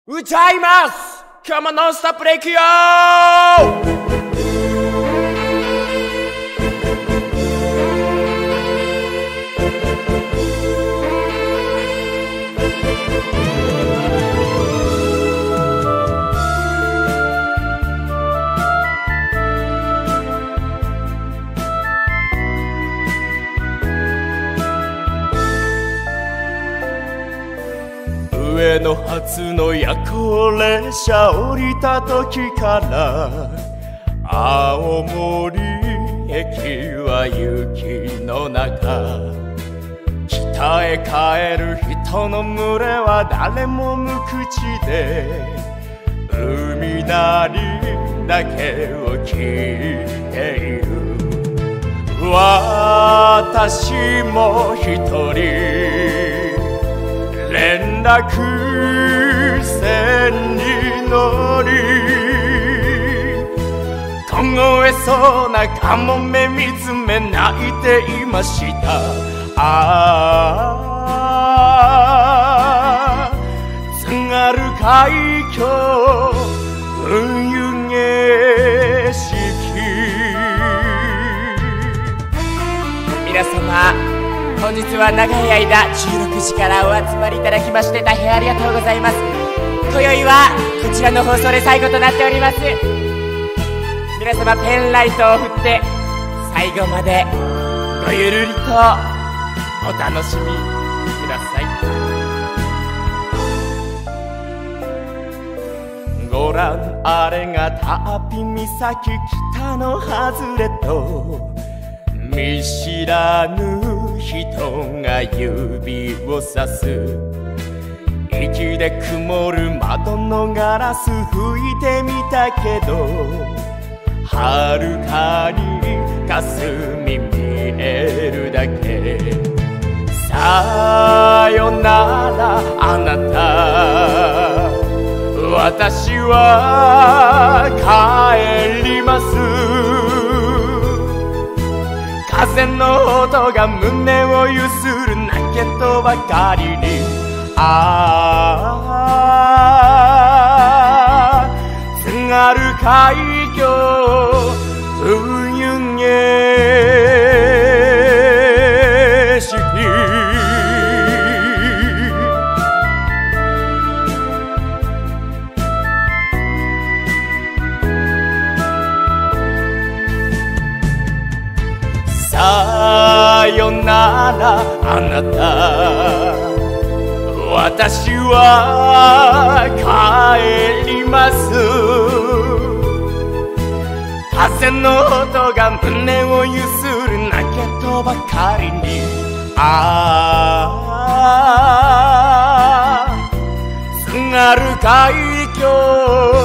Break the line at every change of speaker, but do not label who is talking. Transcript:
歌います。今日もノンストップでいくよ上野発の夜行列車降りた時から青森駅は雪の中、北へ帰る人の群れは誰も無口で海なりだけを聞いている。私も一人連絡船に乗り、凍えそうなカモメ見つめ泣いていました。津軽海峡運輸景色。皆様、本日は長い間16時からお集まりいただきまして大変ありがとうございます。今宵はこちらの放送で最後となっております。皆様ペンライトを振って最後までごゆるりとお楽しみください。ご覧あれがタピ岬北の外れと見知らぬ人が指をさす。息で曇る窓のガラス拭いてみたけどはるかに霞見えるだけ。さよならあなた、私は帰ります。風の音が胸をゆする泣けとばかりに、津軽海峡運輸景色。さよならあなた、私は帰ります。風の音が胸をゆする泣けとばかりに、津軽海峡